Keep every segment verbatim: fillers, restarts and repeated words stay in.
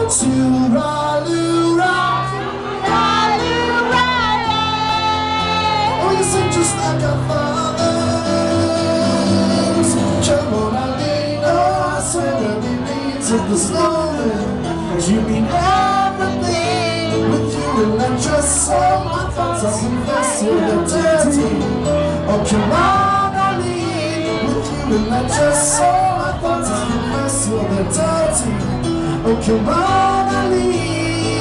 Oh, you sing just like our fathers. Come on, Eileen, oh, I swear every means of this moment. You mean everything with you in that dress. So my thoughts are confessed to the dirty. Oh, come on, Eileen, with you in that dress. So my thoughts are confessed to the dirty. Oh, come on, Eileen.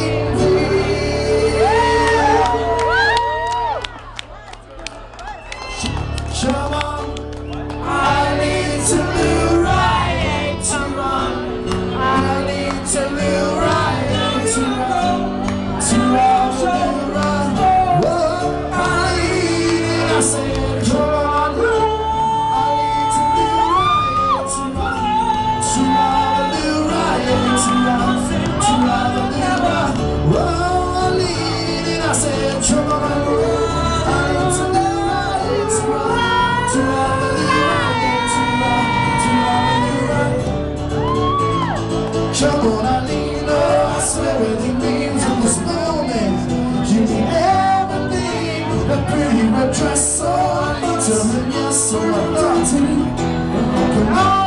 Come on, I need to live right to run. I need to live right to run. To run, to run. Whoa, I need it. I said, come on, I need to live right to run. To run, live right to run. To run, live right. Whoa, I need it. I said, come on, I need to live right to run. To run, come on, Eileen, oh, I swear everything means in this moment. You need everything, that pretty red dress, so I need to live, yes, so I got to. Come on.